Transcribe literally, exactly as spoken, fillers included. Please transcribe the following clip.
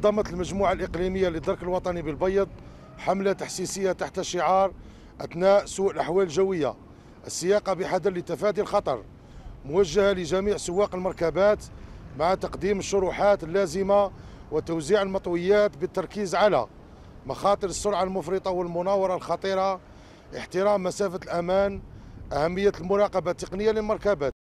نظمت المجموعة الإقليمية للدرك الوطني بالبيض حملة تحسيسية تحت شعار أثناء سوء الأحوال الجوية السياقة بحذر لتفادي الخطر، موجهة لجميع سواق المركبات مع تقديم الشروحات اللازمة وتوزيع المطويات بالتركيز على مخاطر السرعة المفرطة والمناورة الخطيرة، احترام مسافة الأمان، أهمية المراقبة التقنية للمركبات.